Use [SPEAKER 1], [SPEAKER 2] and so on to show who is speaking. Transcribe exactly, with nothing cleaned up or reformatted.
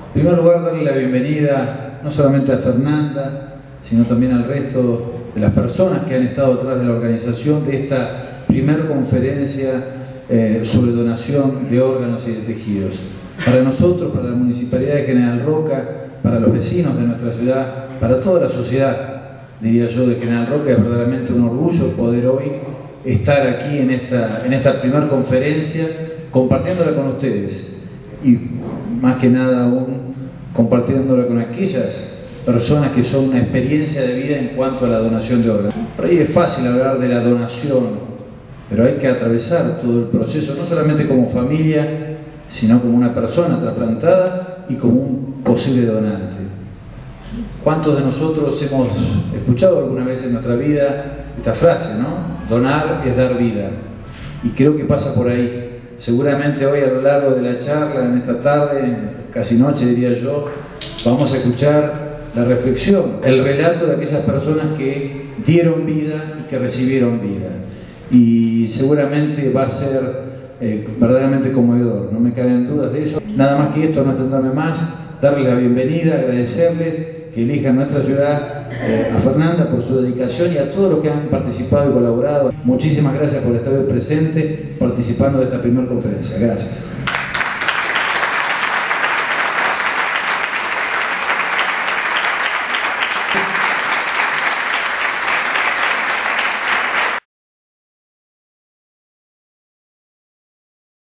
[SPEAKER 1] En primer lugar, darle la bienvenida no solamente a Fernanda, sino también al resto de las personas que han estado detrás de la organización de esta primera conferencia eh, sobre donación de órganos y de tejidos. Para nosotros, para la Municipalidad de General Roca, para los vecinos de nuestra ciudad, para toda la sociedad, diría yo, de General Roca, es verdaderamente un orgullo poder hoy estar aquí en esta, en esta primera conferencia, compartiéndola con ustedes y más que nada aún compartiéndola con aquellas personas que son una experiencia de vida en cuanto a la donación de órganos. Por ahí es fácil hablar de la donación, pero hay que atravesar todo el proceso, no solamente como familia, sino como una persona trasplantada y como un posible donante. ¿Cuántos de nosotros hemos escuchado alguna vez en nuestra vida esta frase, ¿no? Donar es dar vida. Y creo que pasa por ahí. Seguramente hoy a lo largo de la charla, en esta tarde, casi noche diría yo, vamos a escuchar la reflexión, el relato de aquellas personas que dieron vida y que recibieron vida. Y seguramente va a ser eh, verdaderamente conmovedor, no me caben dudas de eso. Nada más que esto, no extenderme más, darles la bienvenida, agradecerles que elijan nuestra ciudad, eh, a Fernanda por su dedicación y a todos los que han participado y colaborado. Muchísimas gracias por estar hoy presente participando de esta primera conferencia. Gracias.